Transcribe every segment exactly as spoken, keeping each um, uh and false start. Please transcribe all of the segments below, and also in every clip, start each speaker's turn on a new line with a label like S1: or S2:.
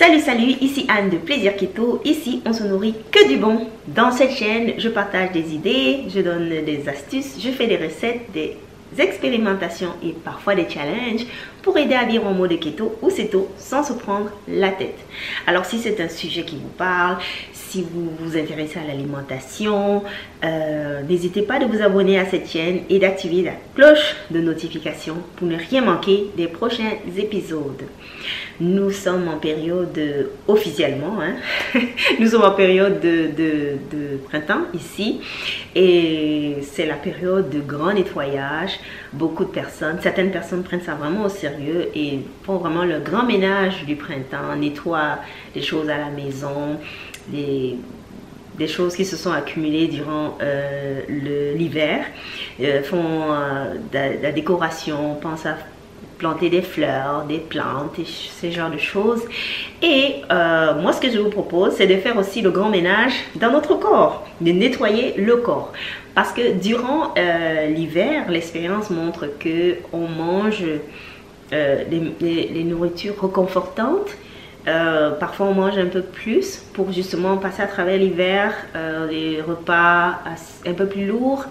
S1: Salut salut, ici Anne de Plaisir Keto. Ici on se nourrit que du bon. Dans cette chaîne je partage des idées, je donne des astuces, je fais des recettes, des expérimentations et parfois des challenges pour aider à vivre en mode keto ou céto sans se prendre la tête. Alors si c'est un sujet qui vous parle, si vous vous intéressez à l'alimentation, euh, n'hésitez pas de vous abonner à cette chaîne et d'activer la cloche de notification pour ne rien manquer des prochains épisodes. Nous sommes en période, euh, officiellement, hein, nous sommes en période de, de, de printemps ici et c'est la période de grand nettoyage. Beaucoup de personnes, certaines personnes prennent ça vraiment au sérieux et font vraiment le grand ménage du printemps, nettoient les choses à la maison, des, des choses qui se sont accumulées durant euh, l'hiver, euh, font euh, de, la décoration, pensent à planter des fleurs, des plantes, et ce genre de choses. Et euh, moi, ce que je vous propose, c'est de faire aussi le grand ménage dans notre corps, de nettoyer le corps. Parce que durant euh, l'hiver, l'expérience montre que on mange euh, les, les, les nourritures réconfortantes. Euh, parfois on mange un peu plus pour justement passer à travers l'hiver, euh, les repas un peu plus lourds,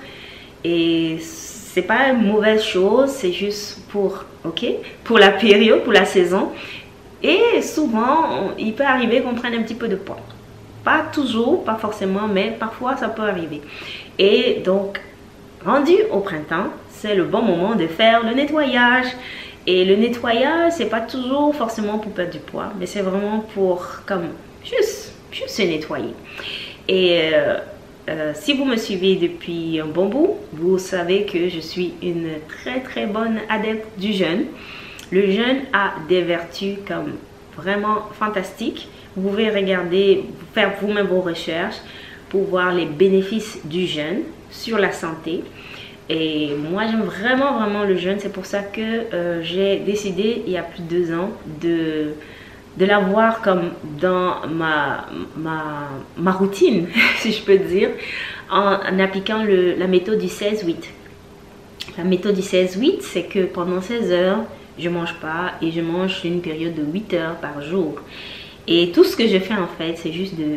S1: et c'est pas une mauvaise chose, c'est juste pour ok pour la période, pour la saison. Et souvent on, il peut arriver qu'on prenne un petit peu de poids, pas toujours, pas forcément, mais parfois ça peut arriver. Et donc rendu au printemps, c'est le bon moment de faire le nettoyage. Et le nettoyage, c'est pas toujours forcément pour perdre du poids, mais c'est vraiment pour comme juste, juste se nettoyer. Et euh, euh, si vous me suivez depuis un bon bout, vous savez que je suis une très très bonne adepte du jeûne. Le jeûne a des vertus comme vraiment fantastiques. Vous pouvez regarder, faire vous-même vos recherches pour voir les bénéfices du jeûne sur la santé. Et moi j'aime vraiment vraiment le jeûne, c'est pour ça que euh, j'ai décidé il y a plus de deux ans de, de l'avoir comme dans ma, ma, ma routine, si je peux dire, en, en appliquant le, la méthode du seize huit. La méthode du seize huit, c'est que pendant seize heures, je ne mange pas et je mange une période de huit heures par jour. Et tout ce que je fais en fait, c'est juste de,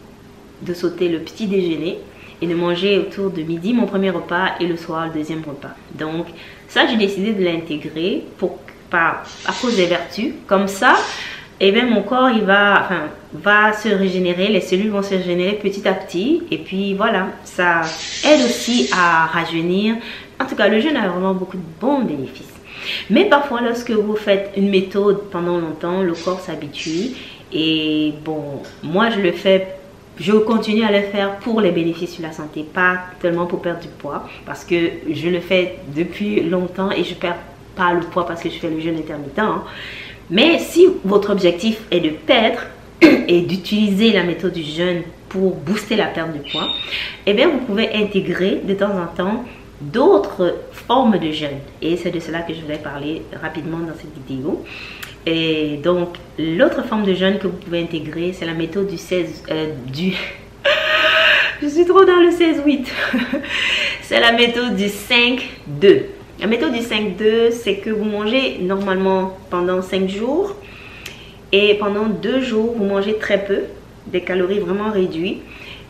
S1: de sauter le petit déjeuner et de manger autour de midi mon premier repas et le soir le deuxième repas. Donc ça, j'ai décidé de l'intégrer pour par à cause des vertus. Comme ça, et eh bien mon corps il va enfin va se régénérer, les cellules vont se régénérer petit à petit, et puis voilà, ça aide aussi à rajeunir. En tout cas, le jeûne a vraiment beaucoup de bons bénéfices. Mais parfois, lorsque vous faites une méthode pendant longtemps, le corps s'habitue. Et bon, moi je le fais. Je continue à le faire pour les bénéfices sur la santé, pas tellement pour perdre du poids, parce que je le fais depuis longtemps et je ne perds pas le poids parce que je fais le jeûne intermittent. Hein. Mais si votre objectif est de perdre et d'utiliser la méthode du jeûne pour booster la perte de poids, eh bien vous pouvez intégrer de temps en temps d'autres formes de jeûne. Et c'est de cela que je voulais parler rapidement dans cette vidéo. Et donc, l'autre forme de jeûne que vous pouvez intégrer, c'est la méthode du seize... Euh, du... Je suis trop dans le seize huit. C'est la méthode du cinq deux. La méthode du cinq deux, c'est que vous mangez normalement pendant cinq jours. Et pendant deux jours, vous mangez très peu, des calories vraiment réduites.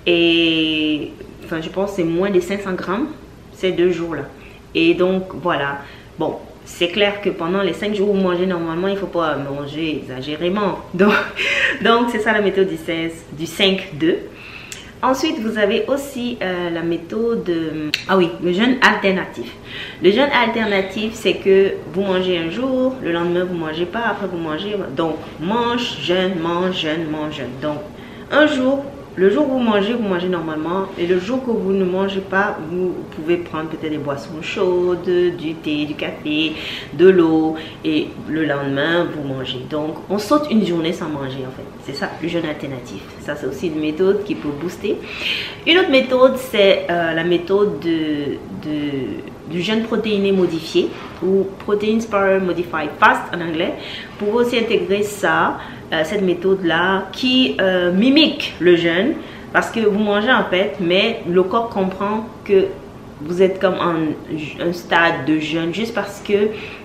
S1: Et enfin, je pense que c'est moins de cinq cents grammes ces deux jours-là. Et donc, voilà. Bon. C'est clair que pendant les cinq jours où vous mangez normalement, il ne faut pas manger exagérément. Donc, donc c'est ça la méthode du, seize, du cinq deux. Ensuite, vous avez aussi euh, la méthode... Euh, ah oui, le jeûne alternatif. Le jeûne alternatif, c'est que vous mangez un jour, le lendemain, vous ne mangez pas, après vous mangez. Donc, mange, jeûne, mange, jeûne, mange, jeûne. Donc, un jour... Le jour où vous mangez, vous mangez normalement. Et le jour que vous ne mangez pas, vous pouvez prendre peut-être des boissons chaudes, du thé, du café, de l'eau. Et le lendemain, vous mangez. Donc, on saute une journée sans manger en fait. C'est ça, le jeûne alternatif. Ça, c'est aussi une méthode qui peut booster. Une autre méthode, c'est euh, la méthode de, de, du jeûne protéiné modifié, ou Protein Spar Modified Fast en anglais. Vous pouvez aussi intégrer ça. Euh, cette méthode là qui euh, mimique le jeûne, parce que vous mangez en fait, mais le corps comprend que vous êtes comme en un stade de jeûne juste parce que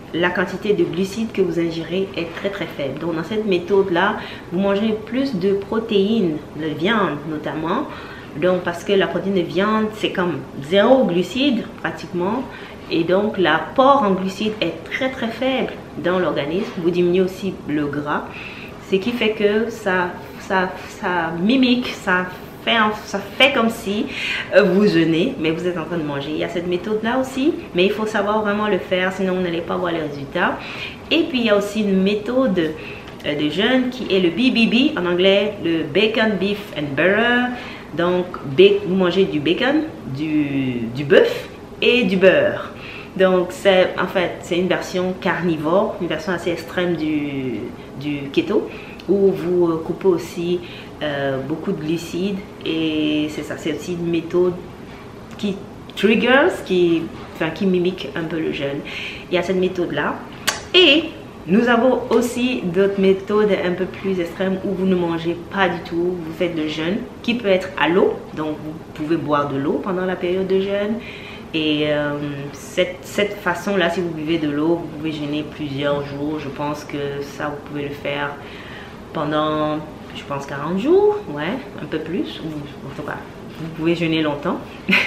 S1: la quantité de glucides que vous ingérez est très très faible. Donc dans cette méthode là, vous mangez plus de protéines, de viande notamment. Donc parce que la protéine de viande c'est comme zéro glucides pratiquement. Et donc l'apport en glucides est très très faible dans l'organisme. Vous diminuez aussi le gras. Ce qui fait que ça, ça, ça mimique, ça fait, ça fait comme si vous jeûnez, mais vous êtes en train de manger. Il y a cette méthode-là aussi, mais il faut savoir vraiment le faire, sinon vous n'allez pas voir les résultats. Et puis il y a aussi une méthode de jeûne qui est le B B B, en anglais, le Bacon, Beef and Butter. Donc vous mangez du bacon, du, du bœuf et du beurre. Donc c'est en fait c'est une version carnivore, une version assez extrême du, du keto, où vous coupez aussi euh, beaucoup de glucides, et c'est ça, c'est aussi une méthode qui triggers, qui, enfin, qui mimique un peu le jeûne. Il y a cette méthode là, et nous avons aussi d'autres méthodes un peu plus extrêmes où vous ne mangez pas du tout, vous faites le jeûne qui peut être à l'eau, donc vous pouvez boire de l'eau pendant la période de jeûne. Et euh, cette, cette façon-là, si vous buvez de l'eau, vous pouvez jeûner plusieurs jours. Je pense que ça, vous pouvez le faire pendant, je pense, quarante jours, ouais, un peu plus. Ou, en tout cas, vous pouvez jeûner longtemps.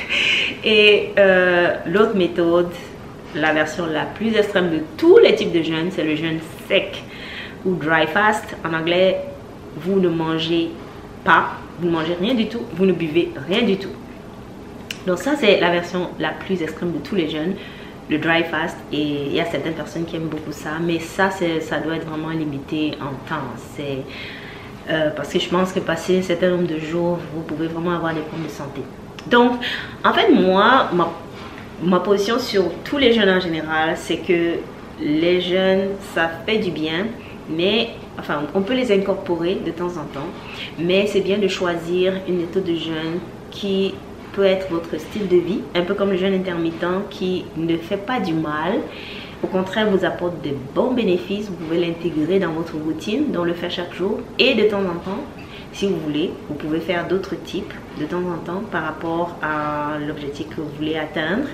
S1: Et euh, l'autre méthode, la version la plus extrême de tous les types de jeûne, c'est le jeûne sec ou dry fast. En anglais, vous ne mangez pas, vous ne mangez rien du tout, vous ne buvez rien du tout. Donc ça, c'est la version la plus extrême de tous les jeûnes, le dry fast. Et il y a certaines personnes qui aiment beaucoup ça, mais ça, ça doit être vraiment limité en temps. C'est euh, parce que je pense que passer un certain nombre de jours, vous pouvez vraiment avoir des problèmes de santé. Donc, en fait, moi, ma, ma position sur tous les jeûnes en général, c'est que les jeûnes, ça fait du bien, mais enfin, on peut les incorporer de temps en temps, mais c'est bien de choisir une méthode de jeûne qui peut être votre style de vie, un peu comme le jeûne intermittent qui ne fait pas du mal, au contraire vous apporte de bons bénéfices. Vous pouvez l'intégrer dans votre routine, donc le faire chaque jour, et de temps en temps, si vous voulez, vous pouvez faire d'autres types de temps en temps par rapport à l'objectif que vous voulez atteindre.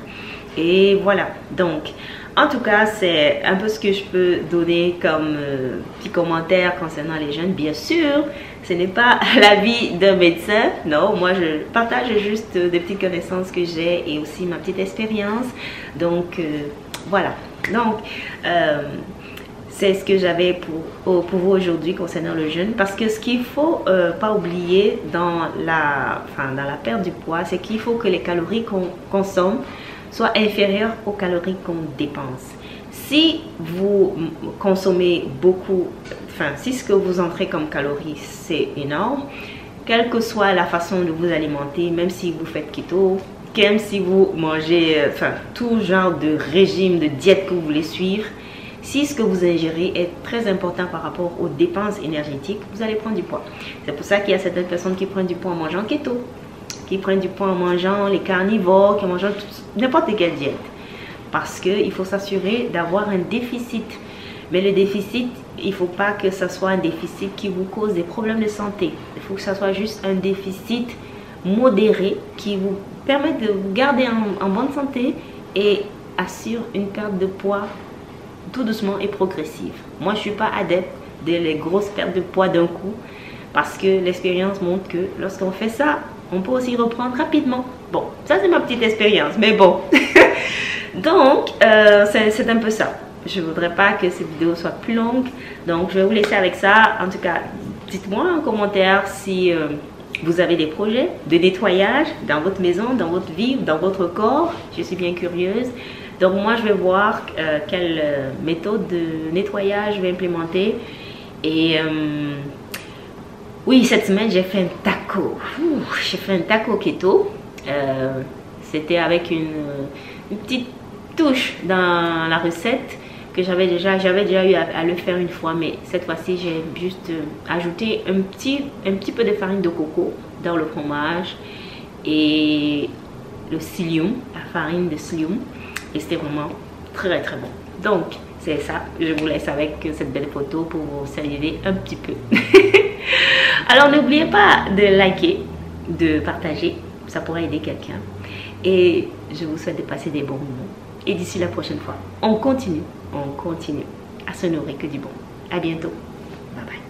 S1: Et voilà, donc en tout cas c'est un peu ce que je peux donner comme euh, petit commentaire concernant les jeûnes. Bien sûr, ce n'est pas l'avis d'un médecin, non, moi je partage juste des petites connaissances que j'ai et aussi ma petite expérience. Donc euh, voilà, donc euh, c'est ce que j'avais pour, pour vous aujourd'hui concernant le jeûne. Parce que ce qu'il ne faut euh, pas oublier dans la, enfin, dans la perte du poids, c'est qu'il faut que les calories qu'on consomme soient inférieures aux calories qu'on dépense. Si vous consommez beaucoup, enfin si ce que vous entrez comme calories c'est énorme, quelle que soit la façon de vous alimenter, même si vous faites keto, même si vous mangez, enfin tout genre de régime, de diète que vous voulez suivre, si ce que vous ingérez est très important par rapport aux dépenses énergétiques, vous allez prendre du poids. C'est pour ça qu'il y a certaines personnes qui prennent du poids en mangeant keto, qui prennent du poids en mangeant les carnivores, qui mangent n'importe quelle diète. Parce qu'il faut s'assurer d'avoir un déficit. Mais le déficit, il ne faut pas que ce soit un déficit qui vous cause des problèmes de santé. Il faut que ce soit juste un déficit modéré qui vous permette de vous garder en, en bonne santé et assure une perte de poids tout doucement et progressive. Moi, je ne suis pas adepte des grosses pertes de poids d'un coup parce que l'expérience montre que lorsqu'on fait ça, on peut aussi reprendre rapidement. Bon, ça c'est ma petite expérience, mais bon. Donc, euh, c'est un peu ça. Je ne voudrais pas que cette vidéo soit plus longue. Donc, je vais vous laisser avec ça. En tout cas, dites-moi en commentaire si euh, vous avez des projets de nettoyage dans votre maison, dans votre vie, dans votre corps. Je suis bien curieuse. Donc, moi, je vais voir euh, quelle euh, méthode de nettoyage je vais implémenter. Et... Euh, oui, cette semaine, j'ai fait un taco. J'ai fait un taco keto. Euh, C'était avec une, une petite touche dans la recette que j'avais déjà, j'avais déjà eu à, à le faire une fois. Mais cette fois-ci, j'ai juste euh, ajouté un petit, un petit peu de farine de coco dans le fromage et le psyllium, la farine de psyllium. Et c'était vraiment très, très bon. Donc, c'est ça. Je vous laisse avec cette belle photo pour vous saluer un petit peu. Alors n'oubliez pas de liker, de partager, ça pourrait aider quelqu'un. Et je vous souhaite de passer des bons moments. Et d'ici la prochaine fois, on continue, on continue à se nourrir que du bon. À bientôt. Bye bye.